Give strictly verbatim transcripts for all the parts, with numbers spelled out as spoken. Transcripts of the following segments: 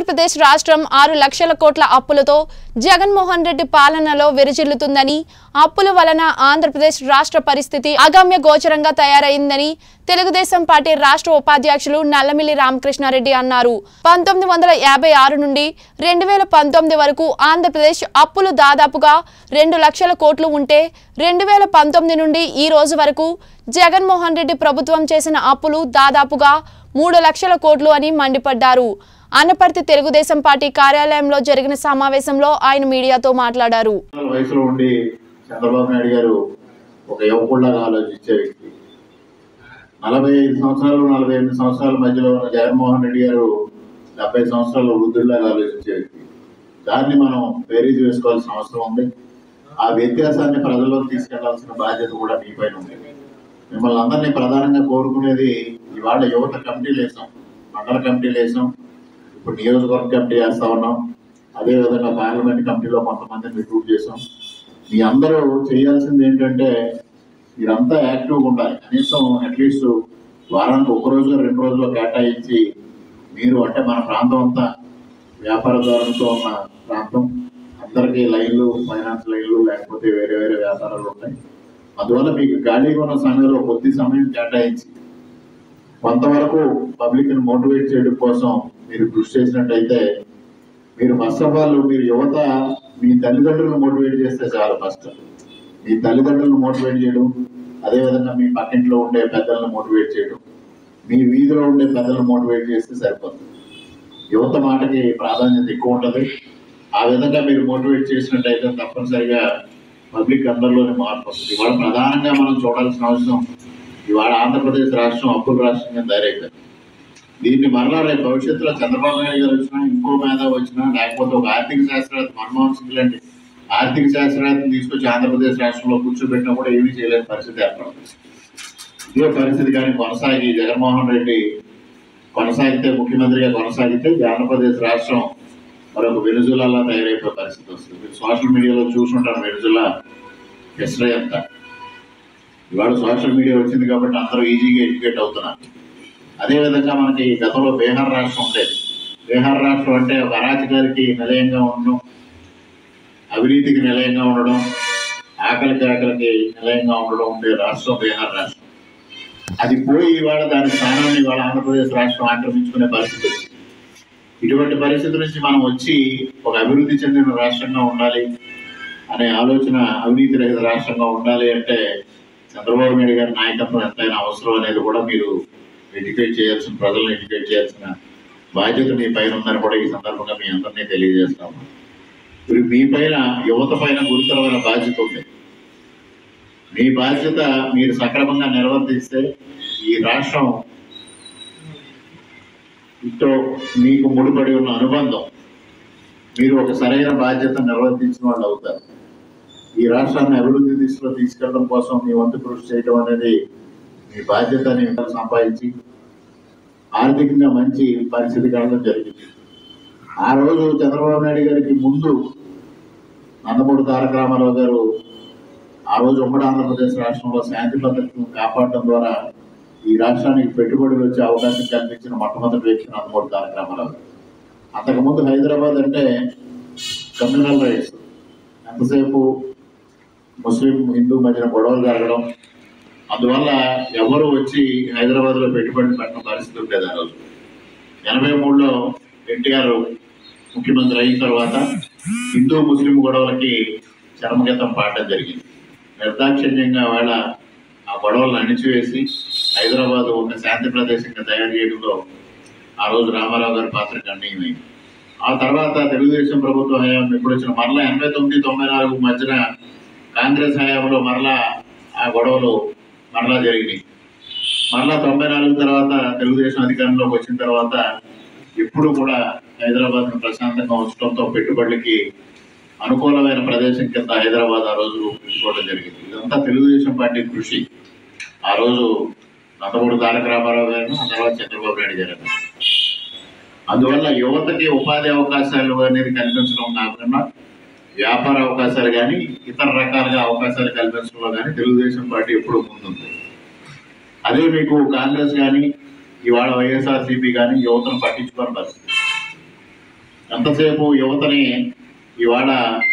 ఆంధ్రప్రదేశ్ రాష్ట్రం ఆరు లక్షల కోట్ల అప్పులతో జగన్మోహన్ రెడ్డి పాలనలో విరజిల్లుతుందని, అప్పుల వలన ఆంధ్రప్రదేశ్ రాష్ట్ర పరిస్థితి అగమ్య గోచరంగా తయారైందని తెలుగుదేశం పార్టీ రాష్ట్ర ఉపాధ్యక్షులు నల్లమిల్లి రామకృష్ణారెడ్డి అన్నారు. పంతొమ్మిది వందల యాభై ఆరు నుండి రెండు వేల పంతొమ్మిది వరకు ఆంధ్రప్రదేశ్ అప్పులు దాదాపుగా రెండు లక్షల కోట్లు ఉంటే రెండు వేల పంతొమ్మిది నుండి ఈ రోజు వరకు జగన్మోహన్ రెడ్డి ప్రభుత్వం చేసిన అప్పులు దాదాపుగా మూడు లక్షల కోట్లు అని మండిపడ్డారు. అనపర్తి తెలుగుదేశం పార్టీ కార్యాలయంలో జరిగిన సమావేశంలో ఆయన మీడియాతో మాట్లాడారు. వయసులో ఉండి చంద్రబాబు నాయుడు గారు ఒక యువకుడిలాగా ఆలోచించే వ్యక్తి. నలభై ఐదు సంవత్సరాలు నలభై ఎనిమిది సంవత్సరాల మధ్యలో ఉన్న జగన్మోహన్ రెడ్డి గారు డెబ్బై సంవత్సరాల వృద్ధుల్లాగా ఆలోచించే వ్యక్తి. దాన్ని మనం బేరీజ్ వేసుకోవాల్సిన అవసరం ఉంది. ఆ వ్యత్యాసాన్ని ప్రజల్లోకి తీసుకెళ్లాల్సిన బాధ్యత కూడా మీ పైన ఉంది. మిమ్మల్ని అందరినీ ప్రధానంగా కోరుకునేది, ఇవాళ యువత కమిటీలు వేసాం, మండల కమిటీలు వేసాం, ఇప్పుడు నియోజకవర్గ కమిటీ వేస్తా ఉన్నాం, అదేవిధంగా పార్లమెంట్ కమిటీలో కొంతమందిని రిక్రూట్ చేసాం. మీ అందరూ చేయాల్సింది ఏంటంటే మీరంతా యాక్టివ్గా ఉండాలి. కనీసం అట్లీస్ట్ వారానికి ఒక రోజు రెండు రోజుల్లో కేటాయించి మీరు, అంటే మన ప్రాంతం అంతా వ్యాపార ధోరణితో ఉన్న ప్రాంతం, అందరికీ లైన్లు, ఫైనాన్స్ లైన్లు, లేకపోతే వేరే వేరే వ్యాపారాలు ఉన్నాయి. అందువల్ల మీకు ఖాళీగా ఉన్న సమయంలో కొద్ది సమయం కేటాయించి కొంతవరకు పబ్లిక్ని మోటివేట్ చేయడం కోసం మీరు కృషి చేసినట్టయితే, మీరు ఫస్ట్ ఆఫ్ ఆల్ మీరు యువత మీ తల్లిదండ్రులను మోటివేట్ చేస్తే చాలు. ఫస్ట్ మీ తల్లిదండ్రులను మోటివేట్ చేయడం, అదేవిధంగా మీ పక్కింట్లో ఉండే పెద్దలను మోటివేట్ చేయడం, మీ వీధిలో ఉండే పెద్దలను మోటివేట్ చేస్తే సరిపోతుంది. యువత మాటకి ప్రాధాన్యత ఎక్కువ ఉంటుంది. ఆ విధంగా మీరు మోటివేట్ చేసినట్టయితే తప్పనిసరిగా పబ్లిక్ అందరిలోనే మార్పు వస్తుంది. ఇవాళ ప్రధానంగా మనం చూడాల్సిన అవసరం, ఇవాళ ఆంధ్రప్రదేశ్ రాష్ట్రం అప్పుల రాష్ట్రంగా తయారైపోయింది. దీన్ని మరలా రేపు భవిష్యత్తులో చంద్రబాబు నాయుడు గారు వచ్చినా, ఇంకో మేధావి వచ్చినా, లేకపోతే ఒక ఆర్థిక శాస్త్రవేత్త మన్మోహన్ సింగ్ లాంటి ఆర్థిక శాస్త్రవేత్తను తీసుకొచ్చి ఆంధ్రప్రదేశ్ రాష్ట్రంలో కూర్చోబెట్టినా కూడా ఏమీ చేయలేని పరిస్థితి ఏర్పడుతుంది. ఇదే పరిస్థితి కానీ కొనసాగి జగన్మోహన్ రెడ్డి కొనసాగితే, ముఖ్యమంత్రిగా కొనసాగితే ఆంధ్రప్రదేశ్ రాష్ట్రం మరొక వెనుజులాలా తయారైపోయే పరిస్థితి వస్తుంది. మీరు సోషల్ మీడియాలో చూసుంటారు వెనుజులా హిస్టరీ అంతా. ఇవాళ సోషల్ మీడియా వచ్చింది కాబట్టి అందరూ ఈజీగా ఎడ్యుకేట్ అవుతున్నారు. అదేవిధంగా మనకి గతంలో బీహార్ రాష్ట్రం ఉండేది. బీహార్ రాష్ట్రం అంటే ఒక అరాచకానికి నిలయంగా ఉండడం, అవినీతికి నిలయంగా ఉండడం, ఆకలికి ఆకలికి నిలయంగా ఉండడం ఉండే రాష్ట్రం బీహార్ రాష్ట్రం. అది పోయి ఇవాళ దాని స్థానాన్ని ఇవాళ ఆంధ్రప్రదేశ్ రాష్ట్రం ఆక్రమించుకునే పరిస్థితి వచ్చింది. ఇటువంటి పరిస్థితి నుంచి మనం వచ్చి ఒక అభివృద్ధి చెందిన రాష్ట్రంగా ఉండాలి అనే ఆలోచన, అవినీతి రహిత రాష్ట్రంగా ఉండాలి అంటే చంద్రబాబు నాయుడు గారి నాయకత్వం ఎంతైనా అవసరం అనేది కూడా మీరు ఎడ్యుకేట్ చేయాల్సిన, ప్రజలను ఎడ్యుకేట్ చేయాల్సిన బాధ్యత మీ పైన ఉందని కూడా ఈ సందర్భంగా మీ అందరినీ తెలియజేస్తాము. ఇప్పుడు మీ పైన, యువత పైన గురుతరమైన బాధ్యత ఉంది. మీ బాధ్యత మీరు సక్రమంగా నిర్వర్తిస్తే ఈ రాష్ట్రం ఇతో మీకు ముడిపడి ఉన్న అనుబంధం, మీరు ఒక సరైన బాధ్యత నిర్వర్తించిన వాళ్ళు అవుతారు. ఈ రాష్ట్రాన్ని అభివృద్ధి దిశలో తీసుకెళ్ళడం కోసం మీ వంతు కృషి చేయడం అనేది మీ బాధ్యతని సంపాదించి ఆర్థికంగా మంచి పరిస్థితి కలగడం జరిగింది. ఆ రోజు చంద్రబాబు నాయుడు గారికి ముందు నందమూరి తారక రామారావు గారు ఆ రోజు ఉమ్మడి ఆంధ్రప్రదేశ్ రాష్ట్రంలో శాంతి భద్రతను కాపాడటం ద్వారా ఈ రాష్ట్రానికి పెట్టుబడులు వచ్చే అవకాశం కల్పించిన మొట్టమొదటి వ్యక్తి నందమూరి తారక రామారావు. అంతకుముందు హైదరాబాద్ అంటే కమ్యూనల్ రైట్స్, ఎంతసేపు ముస్లిం హిందూ మధ్యన గొడవలు జరగడం, అందువల్ల ఎవరు వచ్చి హైదరాబాద్లో పెట్టుబడులు పెట్టిన పరిస్థితి ఉండేది. ఆ రోజు ఎనభై మూడులో ఎన్టీఆర్ ముఖ్యమంత్రి అయిన తర్వాత హిందూ ముస్లిం గొడవలకి చరమగీతం పాడడం జరిగింది. నిర్దాక్షిణ్యంగా వాళ్ళ ఆ గొడవలను అణిచివేసి హైదరాబాద్ ఒక శాంతి ప్రదేశంగా తయారు చేయడంలో ఆ రోజు రామారావు గారి పాత్ర గణనీయమైంది. ఆ తర్వాత తెలుగుదేశం ప్రభుత్వ హయాం ఎప్పుడు వచ్చిన మరలా ఎనభై తొమ్మిది తొంభై నాలుగు మధ్యన కాంగ్రెస్ హయాంలో మరలా ఆ గొడవలు మరలా జరిగినాయి. మరలా తొంభై నాలుగు తర్వాత తెలుగుదేశం అధికారంలోకి వచ్చిన తర్వాత ఎప్పుడు కూడా హైదరాబాద్ను ప్రశాంతంగా ఉంచడంతో పెట్టుబడులకి అనుకూలమైన ప్రదేశం కింద హైదరాబాద్ ఆ రోజు తీసుకోవడం జరిగింది. ఇదంతా తెలుగుదేశం పార్టీ కృషి. ఆ రోజు నందమూరి తారక రామారావు గారు, ఆ తర్వాత చంద్రబాబు నాయుడు గారు. అందువల్ల యువతకి ఉపాధి అవకాశాలు అనేది కల్పించడం కాకుండా వ్యాపార అవకాశాలు కానీ ఇతర రకాలుగా అవకాశాలు కల్పించడంలో కానీ తెలుగుదేశం పార్టీ ఎప్పుడూ ముందుంది. అదే మీకు కాంగ్రెస్ కానీ ఇవాళ వైఎస్ఆర్సీపీ కానీ యువతను పట్టించుకోని పరిస్థితి. ఎంతసేపు యువతని ఇవాళ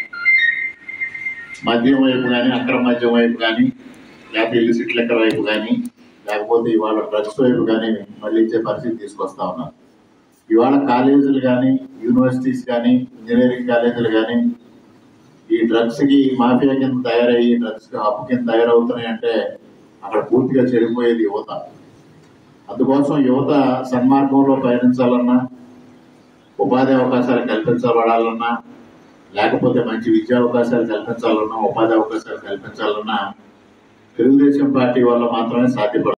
మద్యం వైపు కానీ, అక్రమ మద్యం వైపు కానీ, లేకపోతే ఇల్లిసిట్ లెక్కర్ వైపు కానీ, లేకపోతే ఇవాళ డ్రగ్స్ వైపు కానీ మళ్ళించే పరిస్థితి తీసుకొస్తా ఉన్నారు. ఇవాళ కాలేజీలు కానీ, యూనివర్సిటీస్ కానీ, ఇంజనీరింగ్ కాలేజీలు కానీ ఈ డ్రగ్స్కి మాఫియా కింద తయారయ్యి డ్రగ్స్ హబ్ కింద తయారవుతున్నాయి అంటే అక్కడ పూర్తిగా చెడిపోయేది యువత. అందుకోసం యువత సన్మార్గంలో పయనించాలన్నా, ఉపాధి అవకాశాలు కల్పించబడాలన్నా, లేకపోతే మంచి విద్యా అవకాశాలు కల్పించాలన్నా, ఉపాధి అవకాశాలు కల్పించాలన్నా తెలుగుదేశం పార్టీ వల్ల మాత్రమే సాధ్యపడుతుంది.